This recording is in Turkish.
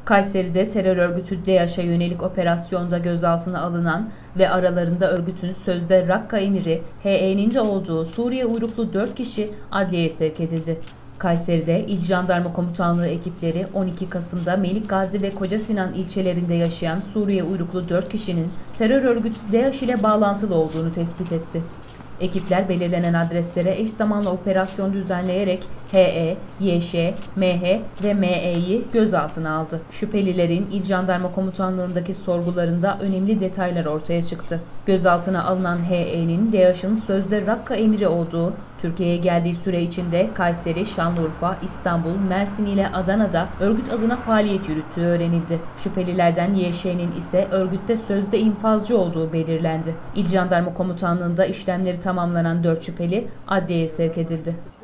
Kayseri'de terör örgütü DAEŞ'e yönelik operasyonda gözaltına alınan ve aralarında örgütün sözde Rakka emiri HE'nin de olduğu Suriye uyruklu 4 kişi adliyeye sevk edildi. Kayseri'de İl Jandarma Komutanlığı ekipleri 12 Kasım'da Melikgazi ve Kocasinan ilçelerinde yaşayan Suriye uyruklu 4 kişinin terör örgütü DAEŞ ile bağlantılı olduğunu tespit etti. Ekipler belirlenen adreslere eş zamanlı operasyon düzenleyerek HE, YŞ, MH ve ME'yi gözaltına aldı. Şüphelilerin İl Jandarma Komutanlığı'ndaki sorgularında önemli detaylar ortaya çıktı. Gözaltına alınan HE'nin DAEŞ'in sözde Rakka emiri olduğu, Türkiye'ye geldiği süre içinde Kayseri, Şanlıurfa, İstanbul, Mersin ile Adana'da örgüt adına faaliyet yürüttüğü öğrenildi. Şüphelilerden YŞ'nin ise örgütte sözde infazcı olduğu belirlendi. İl Jandarma Komutanlığı'nda işlemleri tamamlanan 4 şüpheli adliyeye sevk edildi.